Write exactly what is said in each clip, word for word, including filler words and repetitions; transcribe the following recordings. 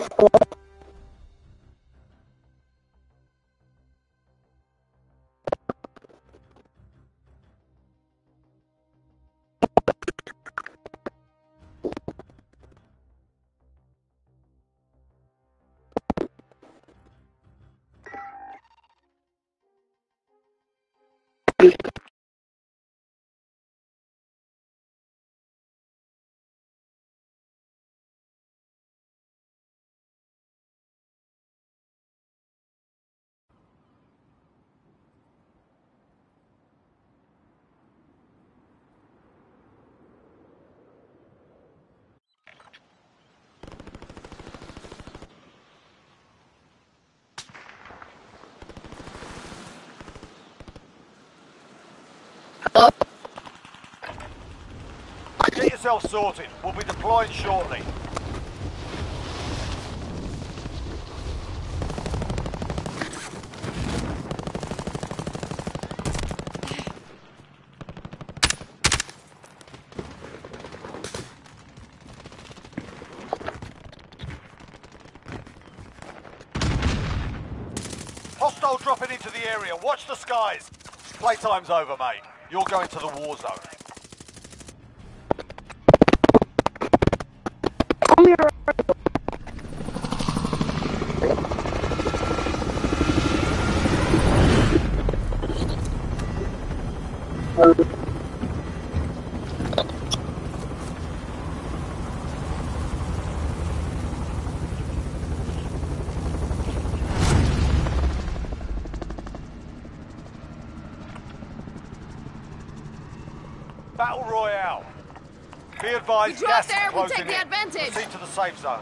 Get yourself sorted. We'll be deploying shortly. Hostile dropping into the area. Watch the skies. Playtime's over, mate. You're going to the war zone. Battle Royale. Be advised, we gas is there, closing we take the in. advantage. Proceed to the safe zone.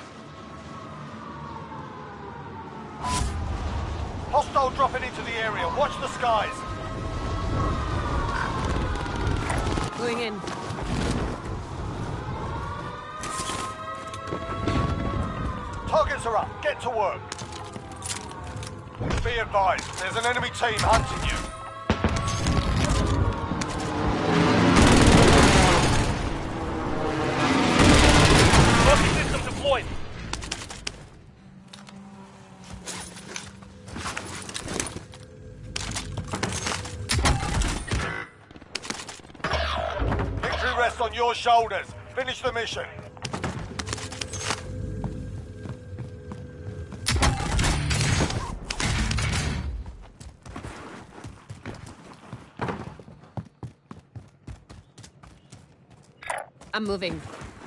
Hostile dropping into the area. Watch the skies. Going in. Targets are up. Get to work. Be advised, there's an enemy team hunting you. Rocket system deployed. Victory rests on your shoulders. Finish the mission. I'm moving.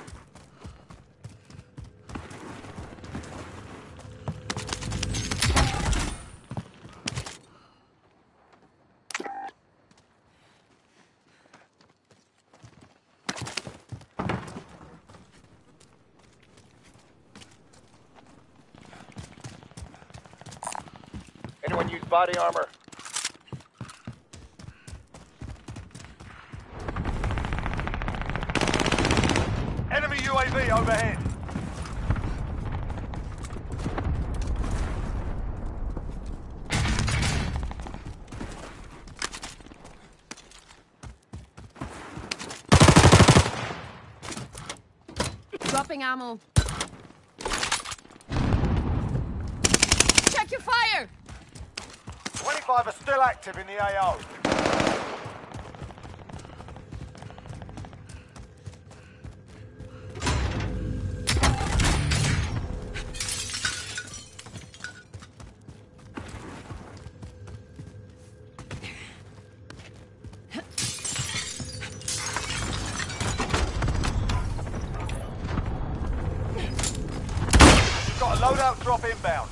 Anyone use body armor? Enemy U A V overhead. Dropping ammo. Check your fire! twenty-five are still active in the A O. You've got a loadout drop inbound.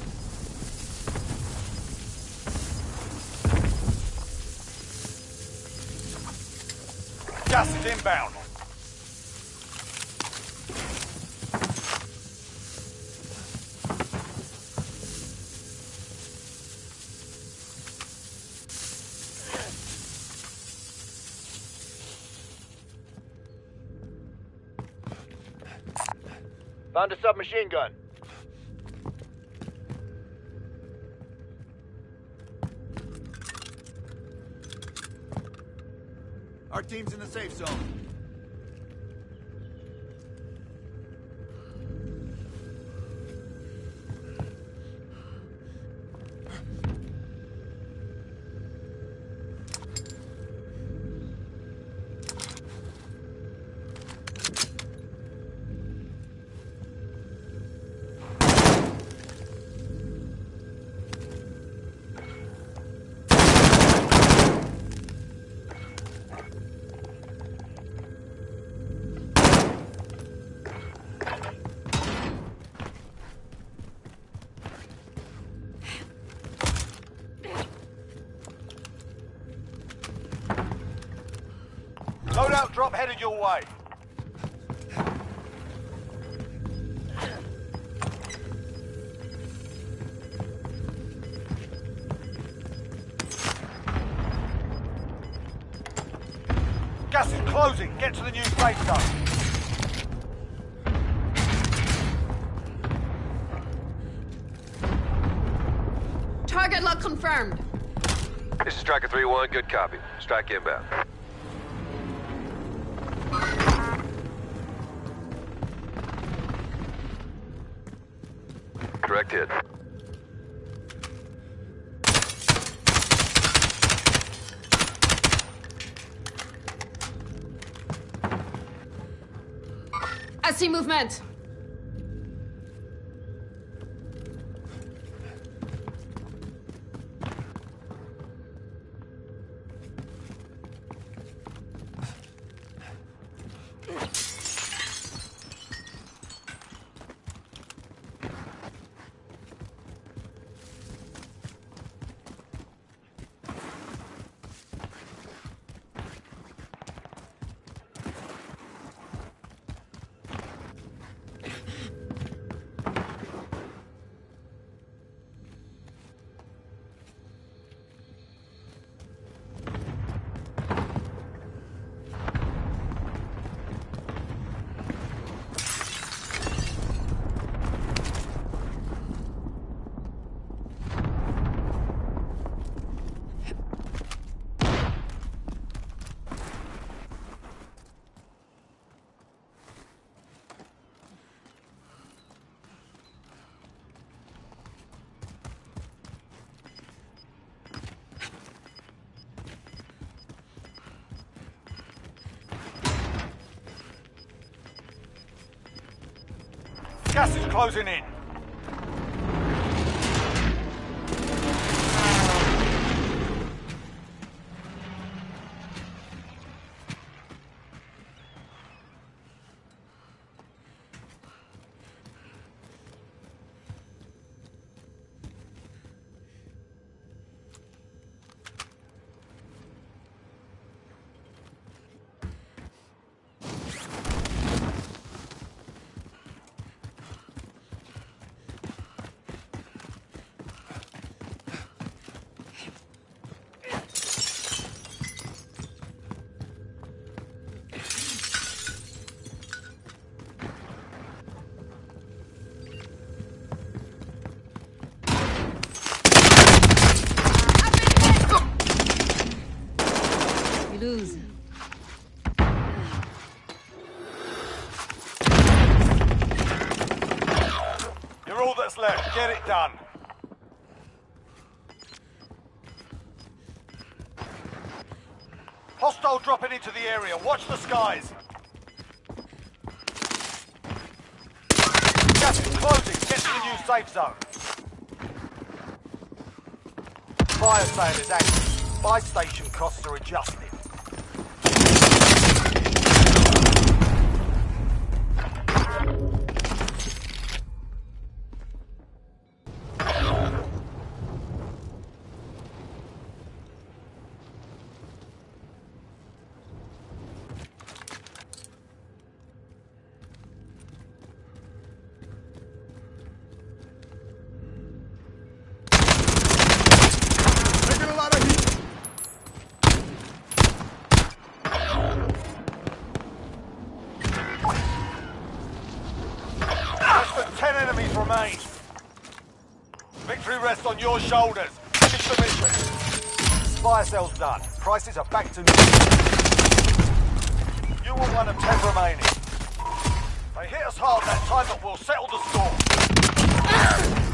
Gas is inbound. Found a submachine gun. Our team's in the safe zone. drop headed your way. Gas is closing. Get to the new safe zone. Target lock confirmed. This is Striker three one, good copy. Strike inbound. Correct hit. I see movement. Gas is closing in. Lose. You're all that's left. Get it done. Hostile dropping into the area. Watch the skies. Gas is closing. Get to the new safe zone. Fire sale is active. Buy station costs are adjusted. Taking a lot of heat. Less than ten enemies remain. Victory rests on your shoulders. Finish the mission. Fire sale's done. Prices are back to normal. You were one of ten remaining. They hit us hard that time, but we'll settle the score.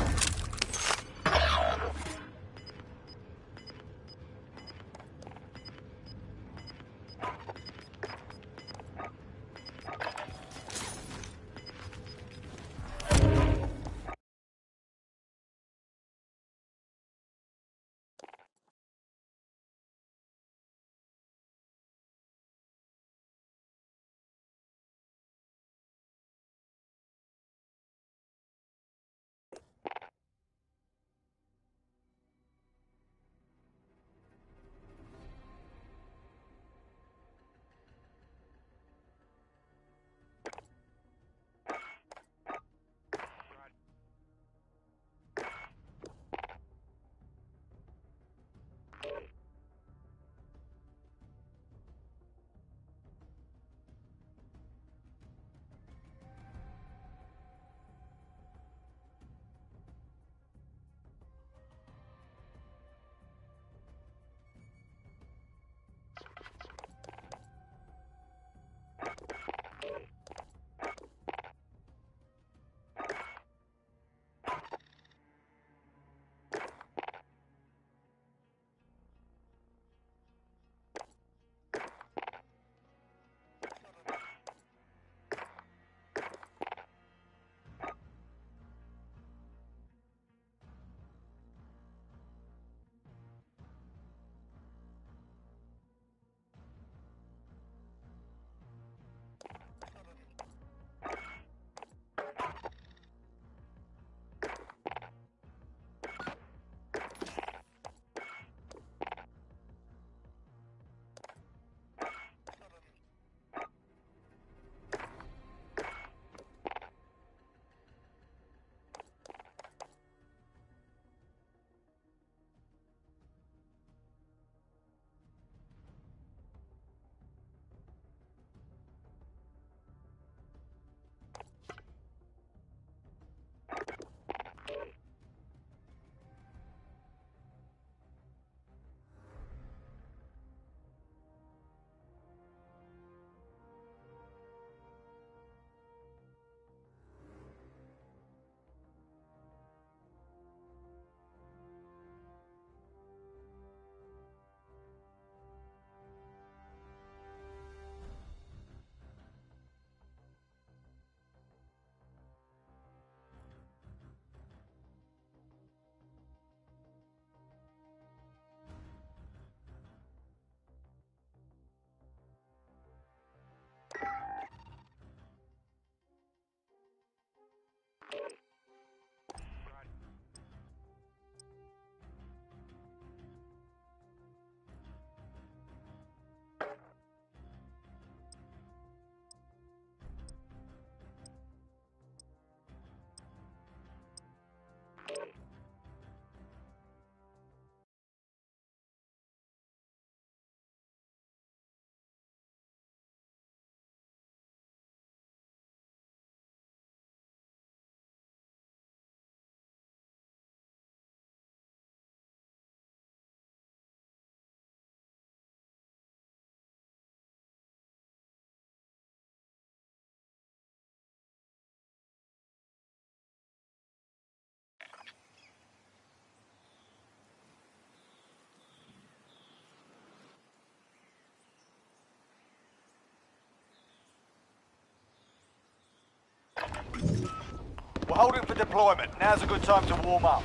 We're holding for deployment. Now's a good time to warm up.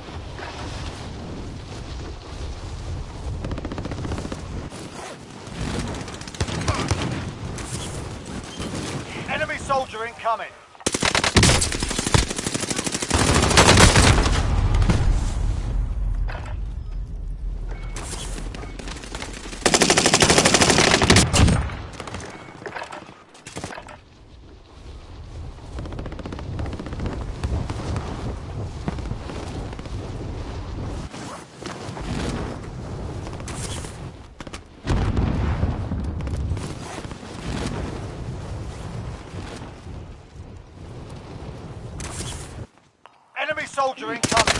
Enemy soldier incoming. Enemy soldier incoming.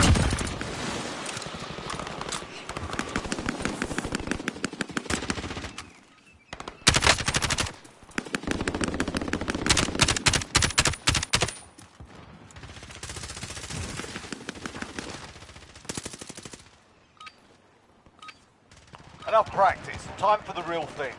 Enough practice. Time for the real thing.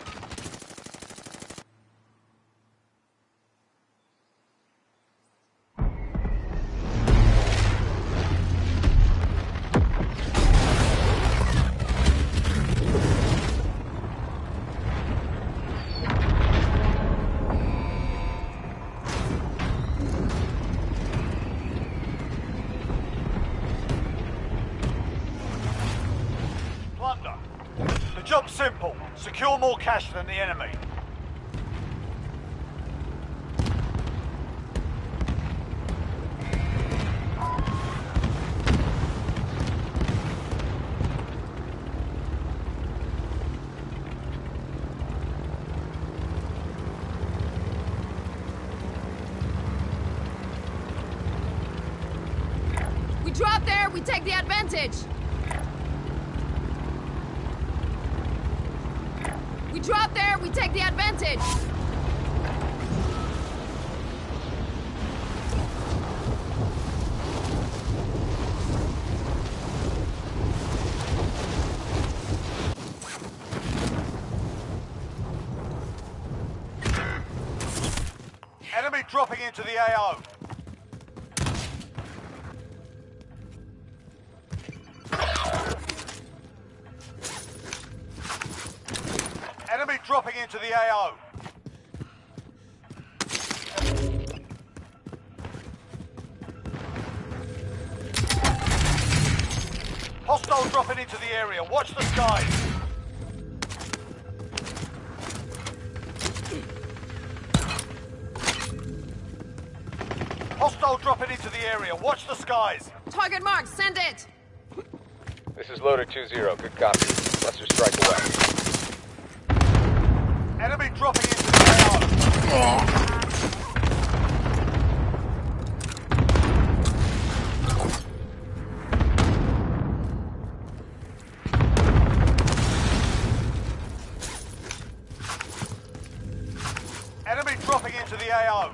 Plunder. The job's simple. Secure more cash than the enemy. We drop there, we take the advantage. We drop there, we take the advantage. Enemy dropping into the A O. Enemy dropping into the A O. Hostile dropping into the area. Watch the skies. Hostile dropping into the area. Watch the skies. Target marked, send it. This is Loader two zero. Good copy. Cluster strike away. Enemy dropping into the A O. Enemy dropping into the A O.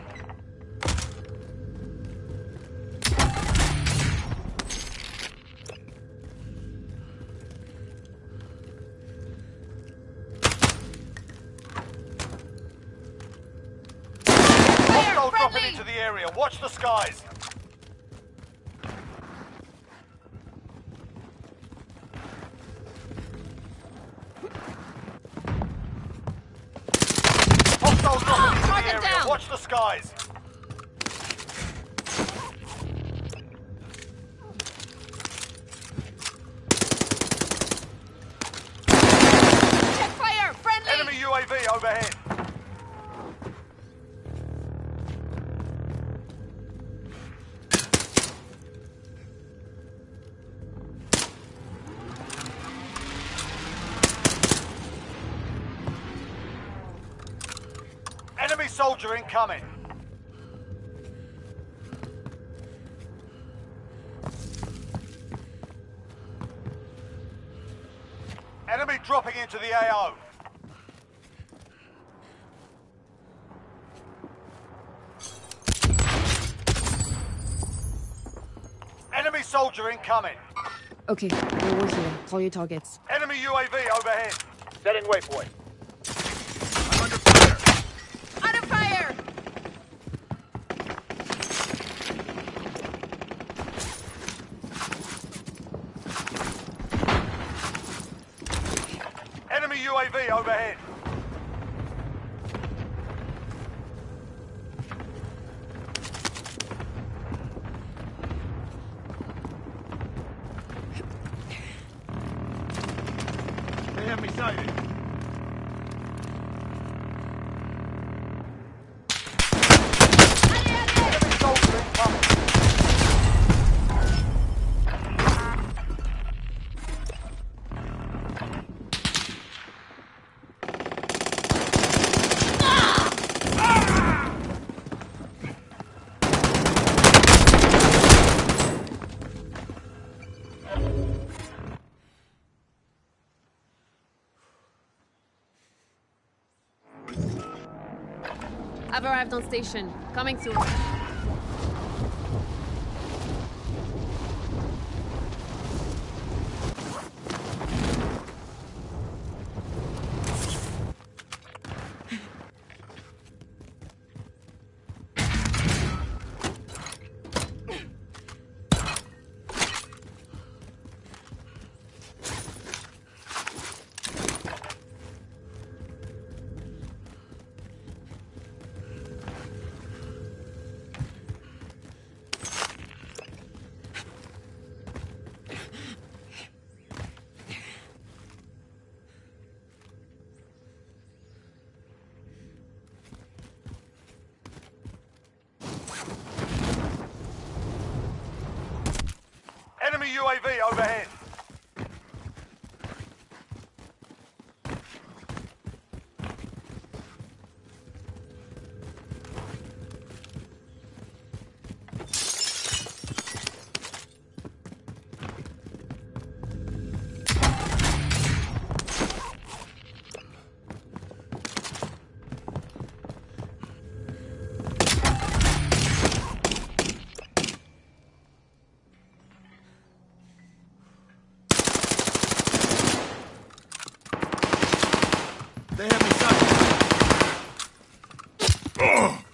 Hostile dropping into the area. Watch the skies. Hostile dropping into Target the area. down. Watch the skies. Check fire, friendly. Enemy U A V overhead. Enemy soldier incoming. Enemy dropping into the A O. Enemy soldier incoming. Okay, well, we're here. Call your targets. Enemy U A V overhead. Setting waypoint. I'm under fire. Under fire. Enemy U A V overhead. They have me sighted. Enemy soldier incoming. I've arrived on station. Coming soon. Enemy U A V overhead. They have me sighted. Ugh.